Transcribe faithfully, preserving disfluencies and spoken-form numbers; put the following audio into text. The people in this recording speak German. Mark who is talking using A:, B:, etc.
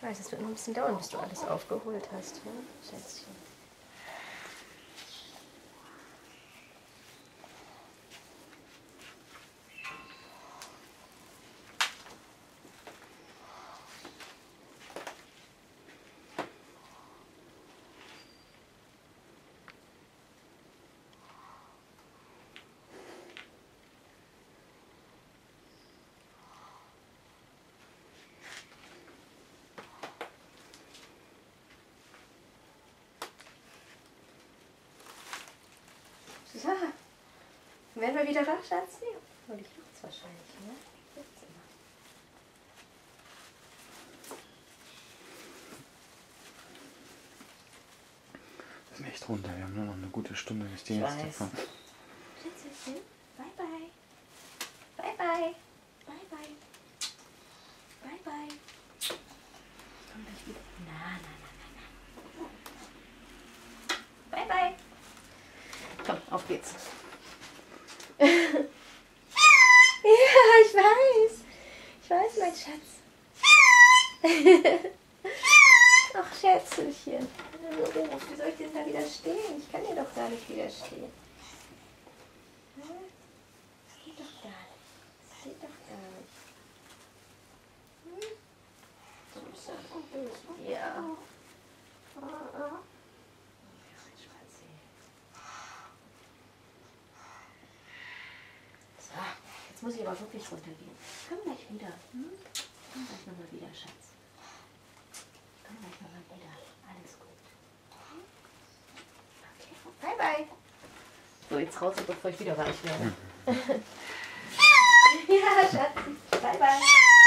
A: weiß, es wird noch ein bisschen dauern, bis du alles aufgeholt hast, ne, Schätzchen? So, werden wir wieder wach, Schatz? Ja. Und ich mache es wahrscheinlich, ne? Jetzt immer.
B: Wir sind echt runter, wir haben nur noch eine gute Stunde, bis die
A: Ich
B: nächste
A: weiß.
B: kommt.
A: Schätzchen, bye bye. Bye bye. Bye bye. Bye bye. Ich komm gleich wieder. Na, na, na, na, na. Bye bye. Komm, auf geht's. Ja, ich weiß. Ich weiß, mein Schatz. Ach, Schätzelchen. Oh, wie soll ich denn da widerstehen? Ich kann dir doch gar nicht widerstehen. Das geht doch gar nicht. Das geht doch gar nicht. Hm? Süße. Ja. So, jetzt muss ich aber wirklich runtergehen. Komm gleich wieder. Hm? Komm gleich nochmal wieder, Schatz. Komm gleich nochmal wieder. Alles gut. Okay. Bye, bye. So, jetzt raus, bevor ich wieder weich werde. Ja, Schatz. Bye, bye.